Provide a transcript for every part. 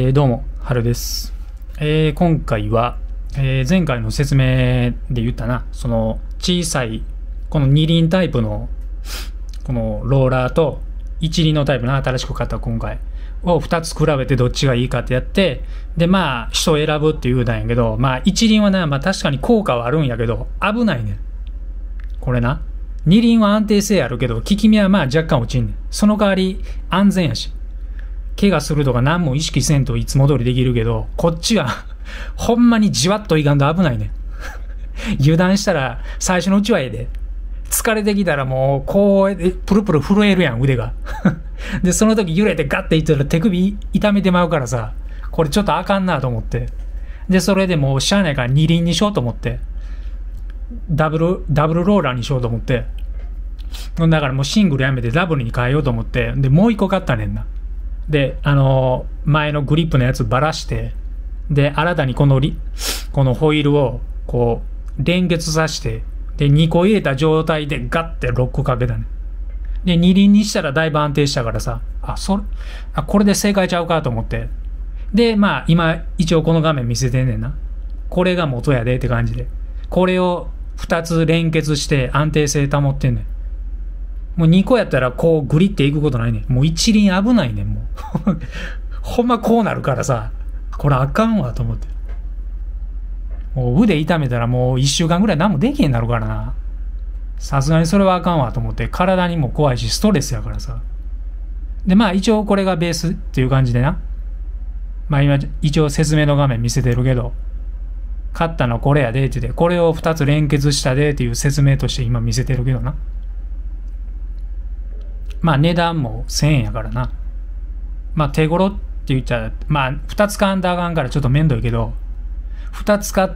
どうも、はるです。今回は、前回の説明で言ったな、その小さい、この二輪タイプの、このローラーと一輪のタイプの新しく買った今回を2つ比べてどっちがいいかってやって、で、まあ、人を選ぶって言うたんやけど、まあ、一輪はな、まあ確かに効果はあるんやけど、危ないねん。これな。二輪は安定性あるけど、効き目はまあ若干落ちんねん。その代わり安全やし。怪我するとか何も意識せんといつも通りできるけど、こっちはほんまにじわっといかんと危ないね。油断したら最初のうちはええで。疲れてきたらもうこうプルプル震えるやん、腕が。で、その時揺れてガッていったら手首痛めてまうからさ、これちょっとあかんなと思って。で、それでもうしゃあないから二輪にしようと思って。ダブルローラーにしようと思って。だからもうシングルやめてダブルに変えようと思って。で、もう一個買ったねんな。で、前のグリップのやつばらして、で、新たにこのホイールを、こう、連結させて、で、2個入れた状態でガッてロックかけたね。で、二輪にしたらだいぶ安定したからさ、これで正解ちゃうかと思って。で、まあ、今、一応この画面見せてんねんな。これが元やでって感じで。これを2つ連結して安定性保ってんねん。もう2個やったらこうグリっていくことないねん。もう一輪危ないねん、もう。ほんまこうなるからさ、これあかんわと思って。もう腕痛めたらもう1週間ぐらい何もできへんなるからな。さすがにそれはあかんわと思って、体にも怖いしストレスやからさ。で、まあ一応これがベースっていう感じでな。まあ今一応説明の画面見せてるけど、買ったのこれやでって言って、これを2つ連結したでっていう説明として今見せてるけどな。まあ値段も1000円やからな。まあ手頃って言っちゃ、まあ2つ買わんとあかんからちょっとめんどいけど、2つ買って、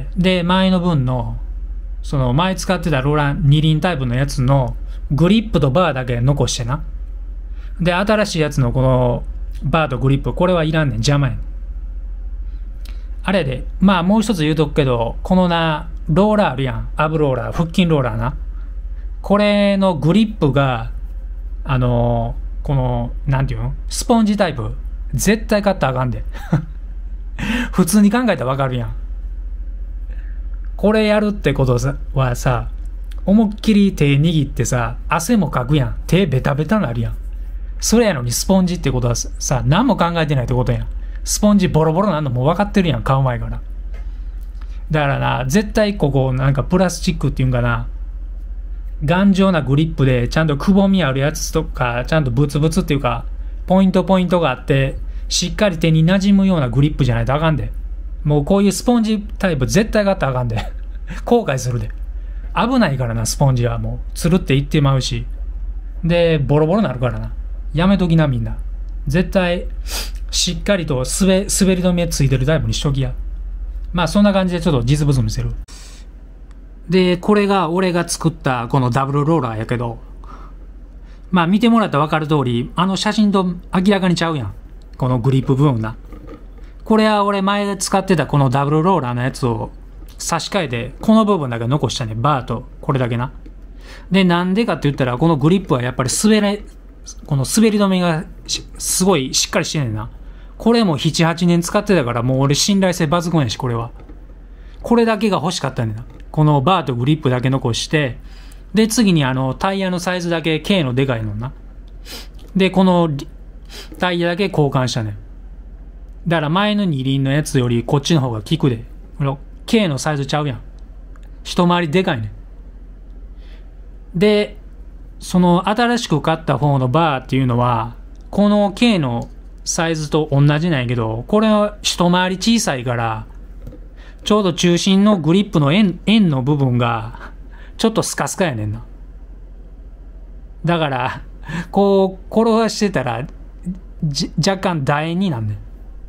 で、前の分の、その前使ってたローラー二輪タイプのやつのグリップとバーだけ残してな。で、新しいやつのこのバーとグリップ、これはいらんねん。邪魔やねん。あれで、まあもう一つ言うとくけど、このな、ローラーあるやん。アブローラー、腹筋ローラーな。これのグリップが、この、なんていうの？スポンジタイプ。絶対買ったらあかんで。普通に考えたらわかるやん。これやるってことはさ、思いっきり手握ってさ、汗もかくやん。手ベタベタなるやん。それやのにスポンジってことはさ、何も考えてないってことやん。スポンジボロボロなんのも分かってるやん、買う前から。だからな、絶対ここなんかプラスチックっていうんかな、頑丈なグリップでちゃんとくぼみあるやつとか、ちゃんとブツブツっていうか、ポイントがあって、しっかり手に馴染むようなグリップじゃないとあかんで。もうこういうスポンジタイプ絶対買ったらあかんで。後悔するで。危ないからな、スポンジはもう。つるっていってまうし。で、ボロボロなるからな。やめときな、みんな。絶対、しっかりと滑り止めついてるタイプにしときや。まあそんな感じでちょっと実物見せる。で、これが俺が作ったこのダブルローラーやけど、まあ見てもらったらわかる通り、あの写真と明らかにちゃうやん。このグリップ部分な。これは俺前使ってたこのダブルローラーのやつを差し替えて、この部分だけ残したね。バーとこれだけな。で、なんでかって言ったら、このグリップはやっぱりこの滑り止めがすごいしっかりしてんねんな。これも7、8年使ってたからもう俺信頼性抜群やし、これは。これだけが欲しかったねんな。このバーとグリップだけ残して、で、次にタイヤのサイズだけ K のでかいのな。で、このタイヤだけ交換したねん。だから前の二輪のやつよりこっちの方が効くで。これ K のサイズちゃうやん。一回りでかいねん。で、その新しく買った方のバーっていうのは、この K のサイズと同じなんやけど、これは一回り小さいから、ちょうど中心のグリップの円の部分が、ちょっとスカスカやねんな。だから、こう、転がしてたら、若干楕円になんねん。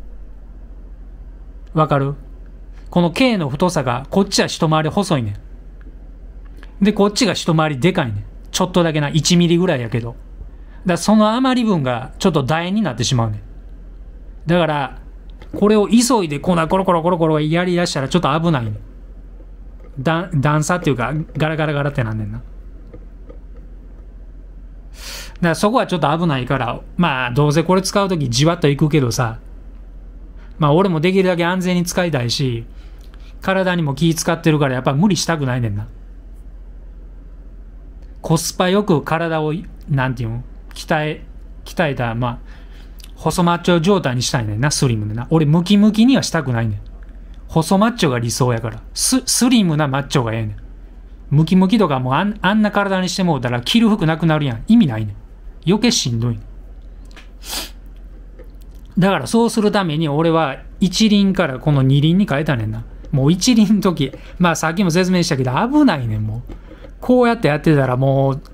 わかる？この K の太さが、こっちは一回り細いねん。で、こっちが一回りでかいねん。ちょっとだけな、1ミリぐらいやけど。だからその余り分が、ちょっと楕円になってしまうねん。だから、これを急いでコロコロやりだしたらちょっと危ないねん。段差っていうか、ガラガラってなんねんな。だからそこはちょっと危ないから、まあ、どうせこれ使うときじわっといくけどさ、 まあ俺もできるだけ安全に使いたいし、体にも気使ってるからやっぱり無理したくないねんな。コスパよく体を、なんていうの、鍛えた、まあ、細マッチョ状態にしたいねんな、スリムでな。俺ムキムキにはしたくないねん。細マッチョが理想やから。スリムなマッチョがええねん。ムキムキとかもうあんな体にしてもうたら着る服なくなるやん。意味ないねん。余計しんどいねん。だからそうするために俺は一輪からこの二輪に変えたねんな。もう一輪の時、まあさっきも説明したけど危ないねん、もう。こうやってやってたらもう、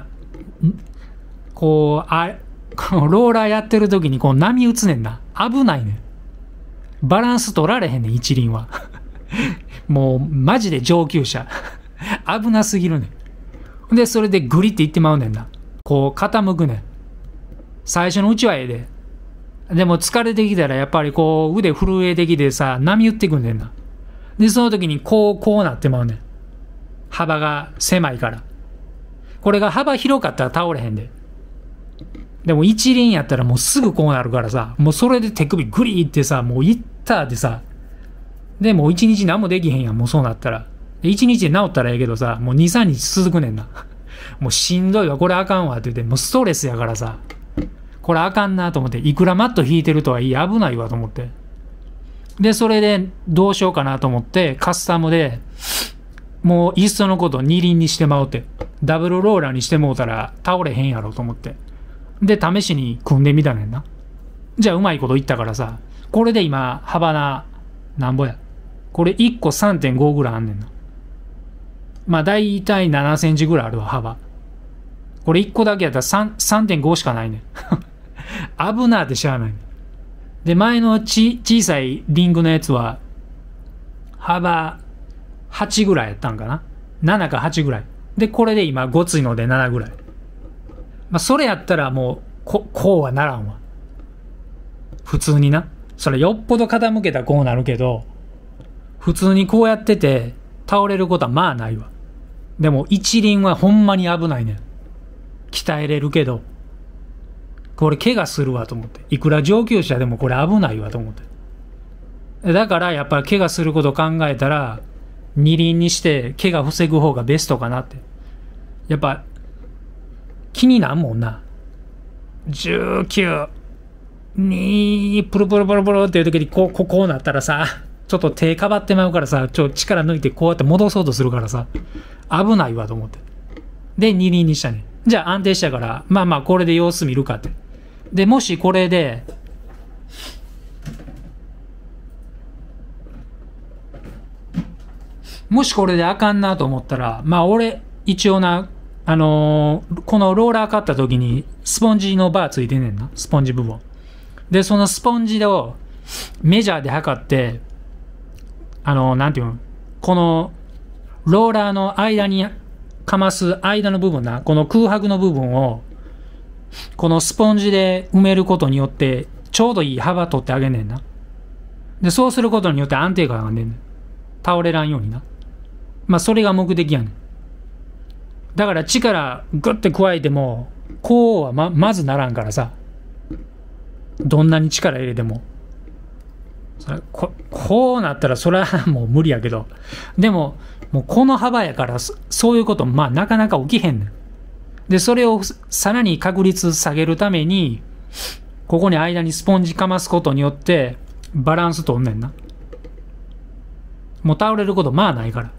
このローラーやってる時にこう波打つねんな。危ないねん。バランス取られへんねん、一輪は。もうマジで上級者。危なすぎるねん。で、それでグリっていってまうねんな。こう傾くねん。最初のうちはええで。でも疲れてきたらやっぱりこう腕震えてきてさ、波打ってくんねんな。で、その時にこうなってまうねん。幅が狭いから。これが幅広かったら倒れへんで。でも一輪やったらもうすぐこうなるからさ、もうそれで手首グリーってさ、もういったってさ、でもう一日何もできへんやん、もうそうなったら。一日で治ったらええけどさ、もう2、3日続くねんな。もうしんどいわ、これあかんわって言って、もうストレスやからさ、これあかんなと思って、いくらマット引いてるとはいえ危ないわと思って。で、それでどうしようかなと思って、カスタムで、もういっそのこと二輪にしてまうって、ダブルローラーにしてもうたら倒れへんやろと思って。で、試しに組んでみたねんな。じゃあうまいこといったからさ、これで今、幅なんぼや。これ1個 3.5 ぐらいあんねんな。まあ大体7センチぐらいあるわ、幅。これ1個だけやったら 3.5 しかないねん。危なーってしゃあないねん。で、前の小さいリングのやつは、幅8ぐらいやったんかな。7か8ぐらい。で、これで今ごついので7ぐらい。まあ、それやったらもう、こうはならんわ。普通にな。それよっぽど傾けたらこうなるけど、普通にこうやってて、倒れることはまあないわ。でも一輪はほんまに危ないねん。鍛えれるけど、これ怪我するわと思って。いくら上級者でもこれ危ないわと思って。だからやっぱり怪我すること考えたら、二輪にして怪我防ぐ方がベストかなって。やっぱ、気になんもんな。19、2、プルプルプルプルっていう時にこうなったらさ、ちょっと手かばってまうからさ、力抜いてこうやって戻そうとするからさ、危ないわと思って。で、二輪にしたね。じゃあ安定したから、まあまあこれで様子見るかって。で、もしこれで、あかんなと思ったら、まあ俺、一応な、このローラー買った時にスポンジのバーついてんねんな。スポンジ部分。で、そのスポンジをメジャーで測って、なんていうの、このローラーの間にかます間の部分な、この空白の部分を、このスポンジで埋めることによって、ちょうどいい幅取ってあげんねんな。で、そうすることによって安定感が出んねん。倒れらんようにな。まあ、それが目的やねん。だから力グッて加えても、こうはまずならんからさ。どんなに力入れても。こうなったらそれはもう無理やけど。でも、もうこの幅やから、そういうことまあなかなか起きへんねん。で、それをさらに確率下げるために、ここに間にスポンジかますことによって、バランス取んねんな。もう倒れることまあないから。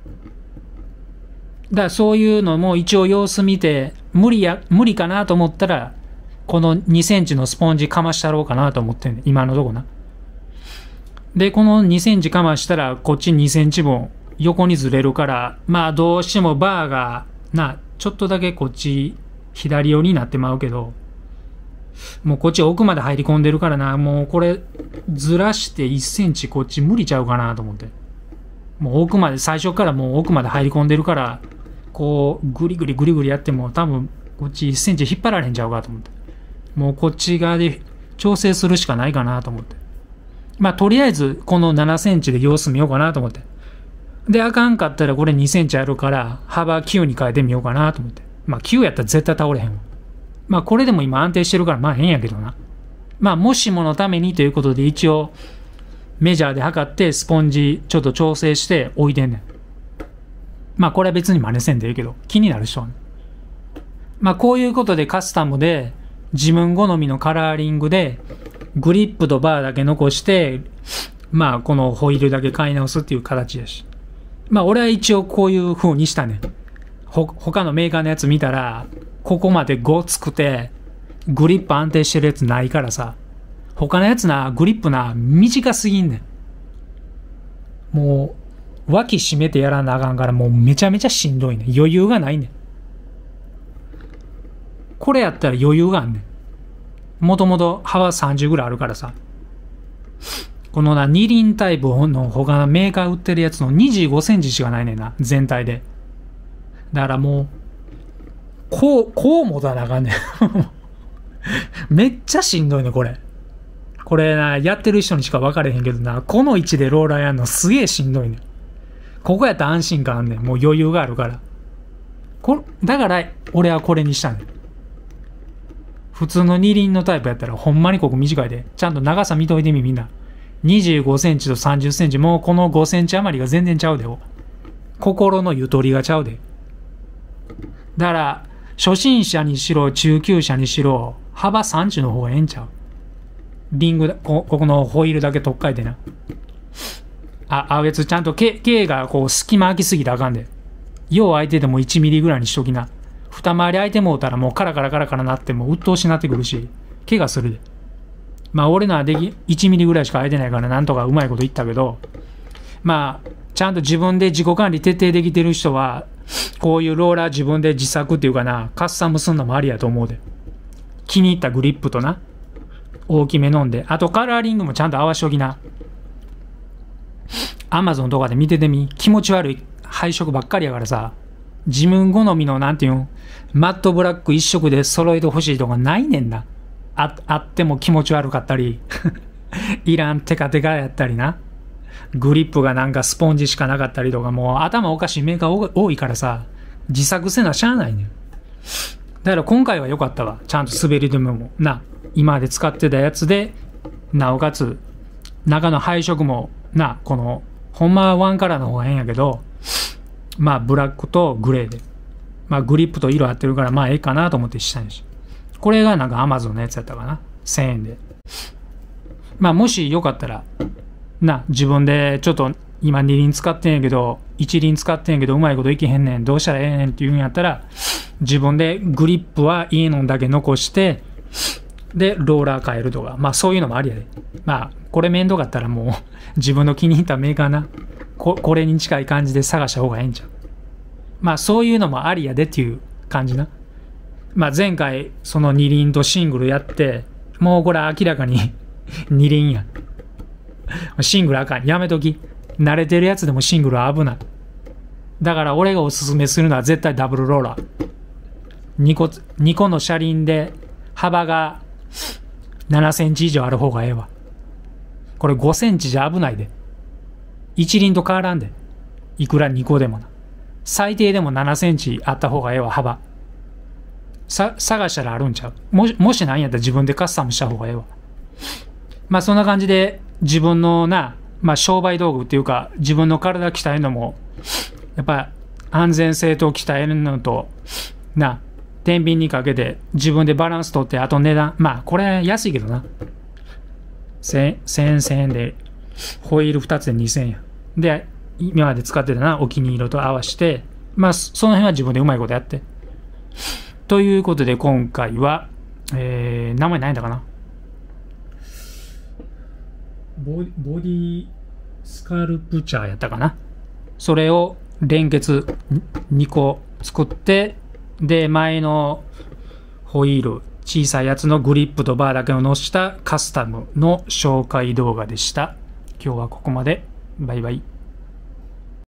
だからそういうのも一応様子見て、無理かなと思ったら、この2センチのスポンジかましたろうかなと思ってんねん。今のとこな。で、この2センチかましたら、こっち2センチ分横にずれるから、まあどうしてもバーが、ちょっとだけこっち左寄りになってまうけど、もうこっち奥まで入り込んでるからな、もうこれずらして1センチこっち無理ちゃうかなと思って。もう奥まで、最初からもう奥まで入り込んでるから、こうグリグリやっても多分こっち1センチ引っ張られへんちゃうかと思って。もうこっち側で調整するしかないかなと思って。まあとりあえずこの7センチで様子見ようかなと思って。で、あかんかったらこれ2センチあるから幅9に変えてみようかなと思って。まあ9やったら絶対倒れへんわ。まあこれでも今安定してるからまあ変やけどな。 まあもしものためにということで一応メジャーで測ってスポンジちょっと調整して置いてんねん。まあこれは別に真似せんでいいけど、気になる人はね。まあこういうことでカスタムで自分好みのカラーリングでグリップとバーだけ残して、まあこのホイールだけ買い直すっていう形やし。まあ俺は一応こういう風にしたね。他のメーカーのやつ見たら、ここまでごつくて、グリップ安定してるやつないからさ。他のやつな、グリップな、短すぎんねん。もう、脇締めてやらなあかんから、もうめちゃめちゃしんどいねん。余裕がないねん。これやったら余裕があんねん。もともと幅30ぐらいあるからさ。このな、二輪タイプの他のメーカー売ってるやつの25センチしかないねんな。全体で。だからもう、こう持たなあかんねん。めっちゃしんどいね、これ。これな、やってる人にしか分かれへんけどな、この位置でローラーやんのすげえしんどいねん。ここやったら安心感あんねん。もう余裕があるから。だから、俺はこれにしたねん。普通の二輪のタイプやったら、ほんまにここ短いで。ちゃんと長さ見といてみんな。25センチと30センチ、もうこの5センチ余りが全然ちゃうで。心のゆとりがちゃうで。だから、初心者にしろ、中級者にしろ、幅30の方がええんちゃう。リング、ここのホイールだけ取っ替えてな。別ちゃんとKがこう隙間空きすぎたらあかんで。よう空いてても1ミリぐらいにしときな。二回り空いてもうたらもうカラカラカラカラなってもう鬱陶しなってくるし、怪我するで。まあ俺のは1ミリぐらいしか空いてないからなんとかうまいこと言ったけど、まあ、ちゃんと自分で自己管理徹底できてる人は、こういうローラー自分で自作っていうかな、カスタムすんのもありやと思うで。気に入ったグリップとな、大きめ飲んで、あとカラーリングもちゃんと合わしときな。アマゾンとかで見ててみ、気持ち悪い配色ばっかりやからさ、自分好みのなんていうん、マットブラック一色で揃えてほしいとかないねんな。あっても気持ち悪かったり、いらんテカテカやったりな。グリップがなんかスポンジしかなかったりとか、もう頭おかしいメーカー多いからさ、自作せなしゃあないねん。だから今回は良かったわ。ちゃんと滑り止めもな、今まで使ってたやつで、なおかつ中の配色もな、このほんまはワンカラーの方が変やけど、まあブラックとグレーで、まあグリップと色合ってるからまあええかなと思ってしたんやし、これがなんか Amazon のやつやったかな、1000円で。まあもしよかったらな、自分でちょっと今2輪使ってんやけど1輪使ってんやけどうまいこといけへんねん、どうしたらええねんっていうんやったら、自分でグリップはいいのだけ残してでローラー変えるとか、まあそういうのもありやで。まあこれ面倒かったらもう自分の気に入ったメーカーな、これに近い感じで探した方がええんちゃう。まあそういうのもありやでっていう感じな。まあ前回その2輪とシングルやって、もうこれ明らかに2輪や。シングルあかん、やめとき。慣れてるやつでもシングルは危ない。だから俺がおすすめするのは絶対ダブルローラー。2個の車輪で幅が7センチ以上ある方がええわ。これ5センチじゃ危ないで。1輪と変わらんで。いくら2個でもな。最低でも7センチあった方がええわ、幅。探したらあるんちゃう。もしなんやったら自分でカスタムした方がええわ。まあそんな感じで自分のな、まあ商売道具っていうか自分の体鍛えるのも、やっぱ安全性と鍛えるのと、な、天秤にかけて自分でバランス取って、あと値段、まあこれ安いけどな。1000円で、ホイール2つで2000円。で、今まで使ってたな、お気に入りと合わせて、まあその辺は自分でうまいことやって。ということで今回は、名前何やったかな、ボディスカルプチャーやったかな。それを連結2個作って、で前のホイール小さいやつのグリップとバーだけを乗せたカスタムの紹介動画でした。今日はここまで。バイバイ。